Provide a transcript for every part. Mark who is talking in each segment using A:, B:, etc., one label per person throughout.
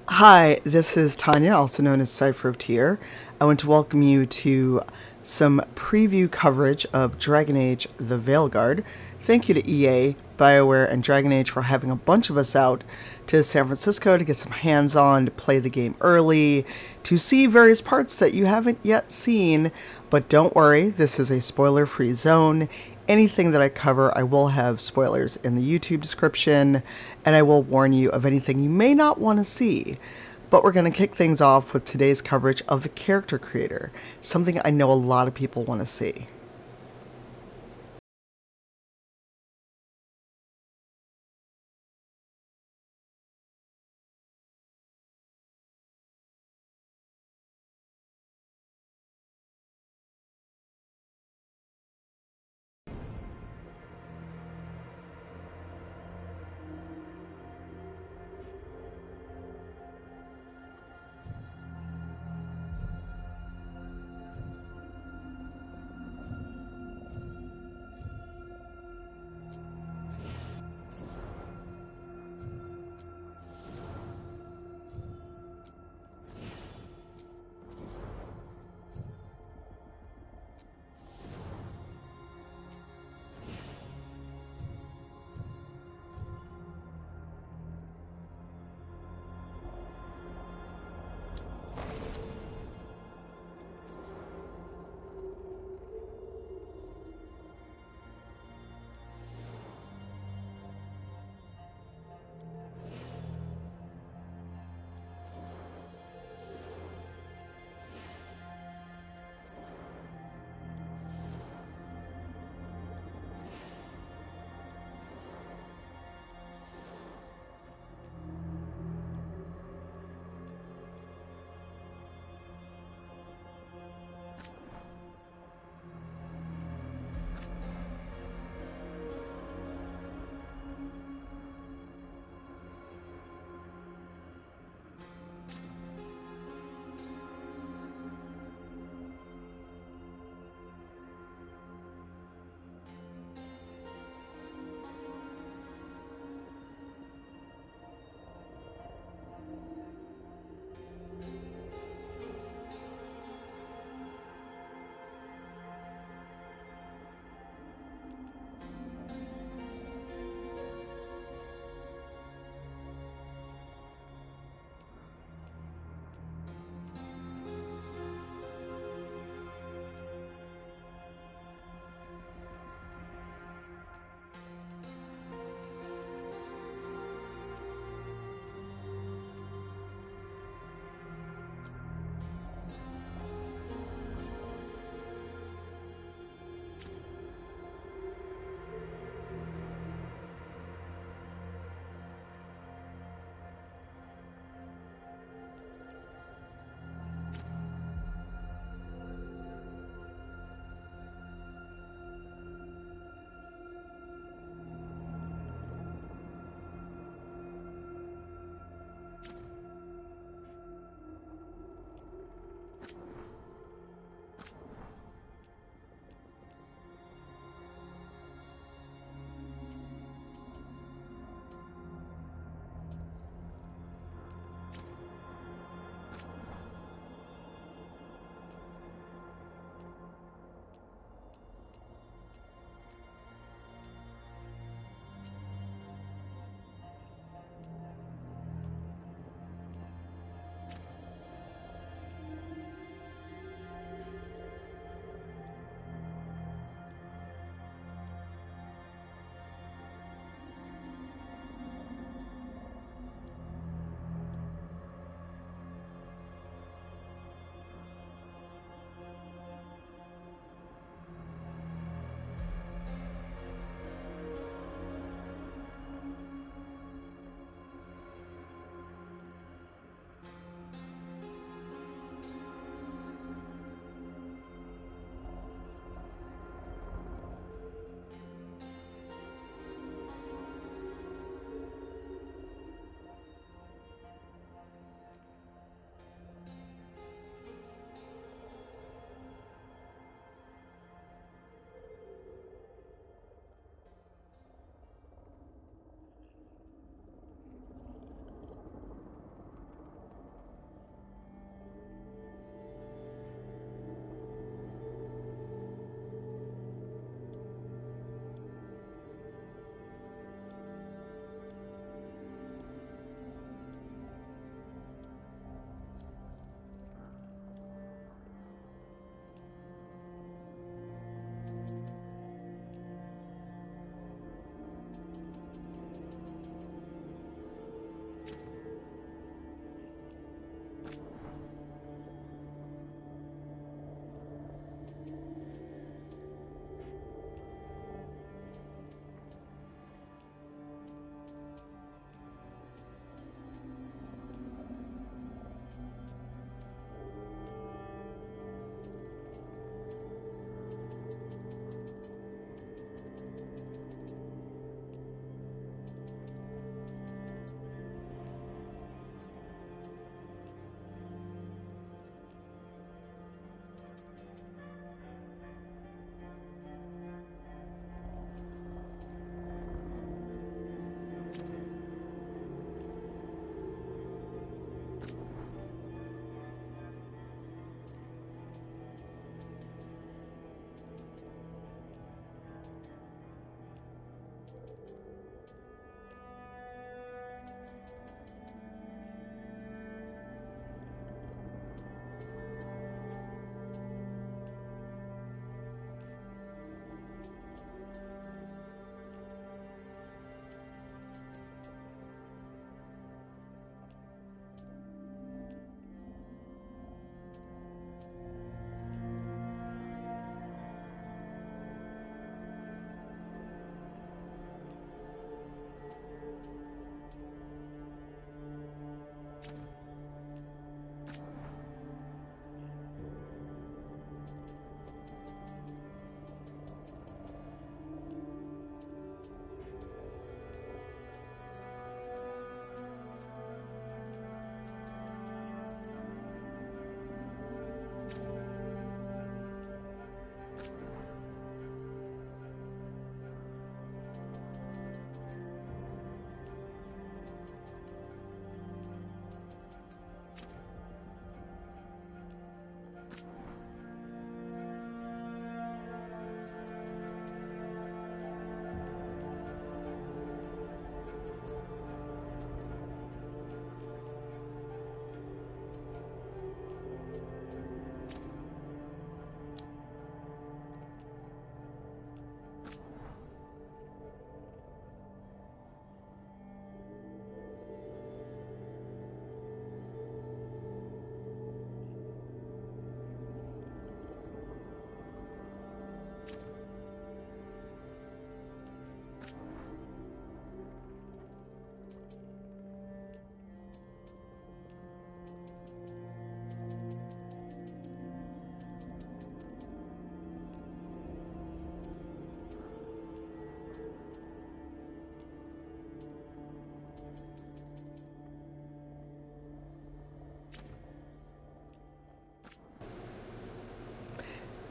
A: Hi, this is Tanya, also known as Cypher of Tier. I want to welcome you to some preview coverage of Dragon Age the Veilguard. Thank you to EA, BioWare, and Dragon Age for having a bunch of us out to San Francisco to get some hands-on, to play the game early, to see various parts that you haven't yet seen. But don't worry, this is a spoiler-free zone. Anything that I cover, I will have spoilers in the YouTube description, and I will warn you of anything you may not want to see. But we're going to kick things off with today's coverage of the character creator, something I know a lot of people want to see.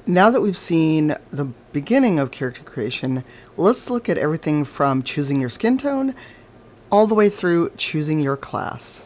A: Now that we've seen the beginning of character creation, let's look at everything from choosing your skin tone all the way through choosing your class.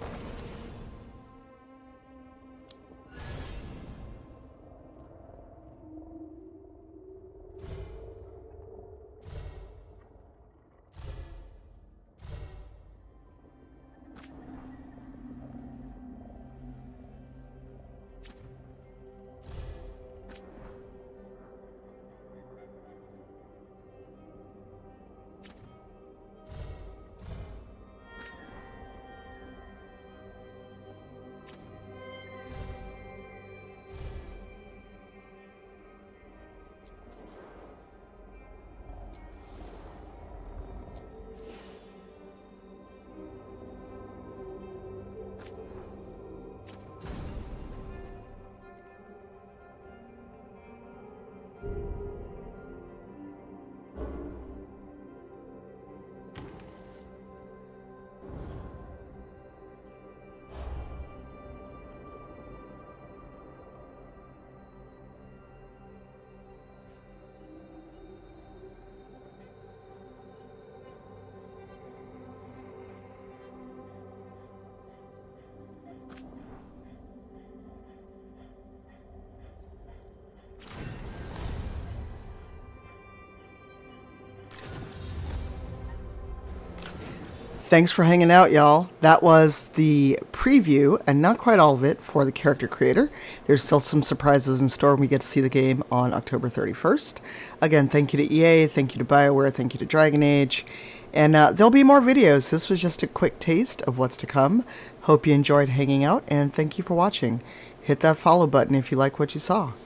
A: Thanks for hanging out, y'all. That was the preview, and not quite all of it, for the character creator. There's still some surprises in store when we get to see the game on October 31st. Again, thank you to EA, thank you to BioWare, thank you to Dragon Age, and there'll be more videos. This was just a quick taste of what's to come. Hope you enjoyed hanging out, and thank you for watching. Hit that follow button if you like what you saw.